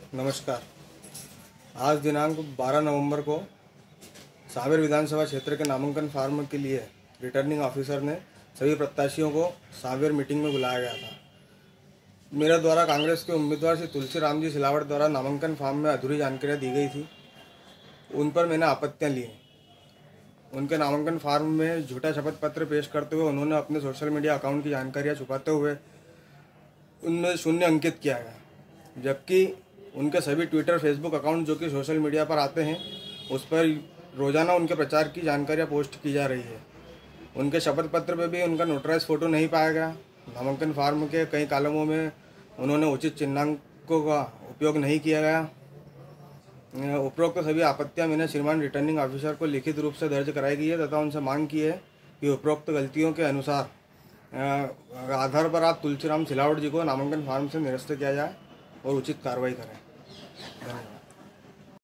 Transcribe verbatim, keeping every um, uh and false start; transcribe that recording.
नमस्कार। आज दिनांक बारह नवंबर को सांवेर विधानसभा क्षेत्र के नामांकन फार्म के लिए रिटर्निंग ऑफिसर ने सभी प्रत्याशियों को सांवेर मीटिंग में बुलाया गया था। मेरे द्वारा कांग्रेस के उम्मीदवार श्री तुलसीराम जी सिलावट द्वारा नामांकन फार्म में अधूरी जानकारियाँ दी गई थी, उन पर मैंने आपत्तियाँ ली। उनके नामांकन फार्म में झूठा शपथ पत्र पेश करते हुए उन्होंने अपने सोशल मीडिया अकाउंट की जानकारियाँ छुपाते हुए उनमें शून्य अंकित किया गया, जबकि उनके सभी ट्विटर फेसबुक अकाउंट जो कि सोशल मीडिया पर आते हैं उस पर रोज़ाना उनके प्रचार की जानकारियाँ पोस्ट की जा रही है। उनके शपथ पत्र में भी उनका नोटराइज फ़ोटो नहीं पाया गया। नामांकन फार्म के कई कालमों में उन्होंने उचित चिन्हांकों का उपयोग नहीं किया गया। उपरोक्त सभी आपत्तियां मैंने श्रीमान रिटर्निंग ऑफिसर को लिखित रूप से दर्ज कराई गई है तथा उनसे मांग की है कि उपरोक्त गलतियों के अनुसार आधार पर आप तुलसीराम सिलावट जी को नामांकन फार्म से निरस्त किया जाए और उचित कार्रवाई करें। धन्यवाद।